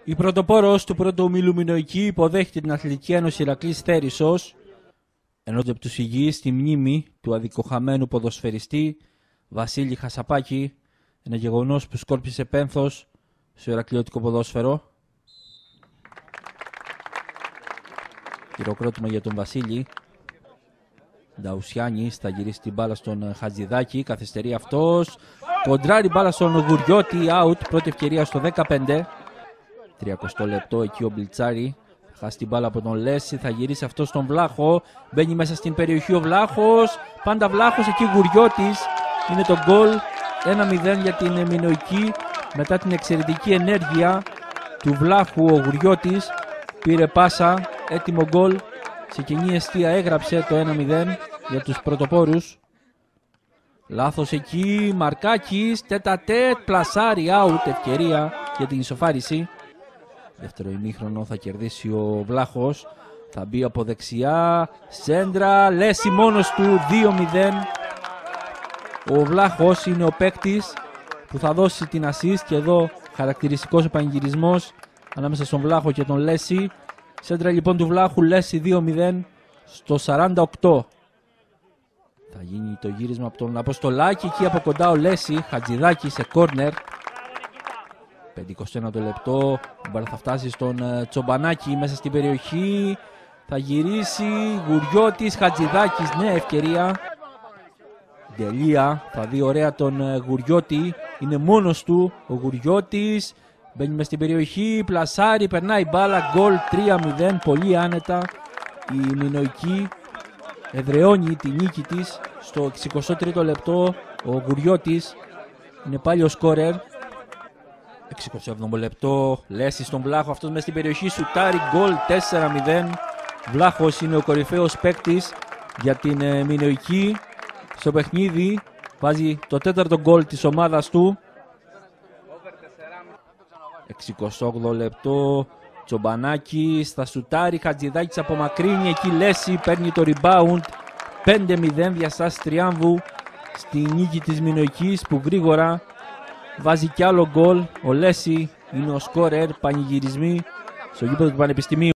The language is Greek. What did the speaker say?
Η πρωτοπόρος του πρώτου ομίλου Μινωική υποδέχεται την Αθλητική Ένωση Ηρακλής Θέρισσος, ενώ του υγιεί στη μνήμη του αδικοχαμένου ποδοσφαιριστή Βασίλη Χασαπάκη, ένα γεγονός που σκόρπισε πένθος στο ηρακλειώτικο ποδόσφαιρο. Χειροκρότημα για τον Βασίλη. Νταουσιάνης θα γυρίσει την μπάλα στον Χατζηδάκη, καθυστερεί αυτός, κοντράρει μπάλα στον Γουριώτη, out, πρώτη ευκαιρία στο 15. 30 λεπτό εκεί ο Μπλιτσάρη, χάσει την μπάλα από τον Λέση, θα γυρίσει αυτό στον Βλάχο, μπαίνει μέσα στην περιοχή ο Βλάχος, πάντα Βλάχος, εκεί Γουριώτης, είναι το γκολ, 1-0 για την Μινωική, μετά την εξαιρετική ενέργεια του Βλάχου. Ο Γουριώτης πήρε πάσα, έτοιμο γκολ, σε κοινή εστία έγραψε το 1-0 για τους πρωτοπόρους. Λάθος εκεί, Μαρκάκης, τέτα-τέτ, πλασάρι, out, ευκαιρία για την ισοφάριση. Δεύτερο ημίχρονο θα κερδίσει ο Βλάχος, θα μπει από δεξιά, σέντρα, Λέση μόνος του, 2-0. Ο Βλάχος είναι ο παίκτης που θα δώσει την assist και εδώ χαρακτηριστικός επανηγυρισμός ανάμεσα στον Βλάχο και τον Λέση. Σέντρα λοιπόν του Βλάχου, Λέση 2-0 στο 48. Θα γίνει το γύρισμα από τον Αποστολάκη, εκεί από κοντά ο Λέση, Χατζηδάκη σε κόρνερ. 51 λεπτό, ο μπάλα θα φτάσει στον Τσομπανάκη μέσα στην περιοχή, θα γυρίσει, Γουριώτης, Χατζηδάκης, νέα ευκαιρία. Ντελία, θα δει ωραία τον Γουριώτη, είναι μόνος του ο Γουριώτης, μπαίνει μέσα στην περιοχή, πλασάρι, περνάει μπάλα, γκολ 3-0, πολύ άνετα. Η Μινωική εδραιώνει τη νίκη της στο 63ο λεπτό, ο Γουριώτης είναι πάλι ο σκόρερ. 67ο λεπτό, Λέση στον Βλάχο, αυτός μέσα στην περιοχή, σουτάρει, γκολ 4-0. Βλάχος είναι ο κορυφαίος παίκτης για την Μινωική στο παιχνίδι, βάζει το 4ο γκολ της ομάδας του. 68ο λεπτό, Τσομπανάκης, θα σουτάρει, Χατζηδάκης απομακρύνει, εκεί Λέση παίρνει το rebound. 5-0, διαστάσεις τριάμβου στη νίκη της Μινωικής που γρήγορα βάζει κι άλλο γκολ. Ο Λέση είναι ο σκόρερ, πανηγυρισμοί στο γήπεδο του Πανεπιστημίου.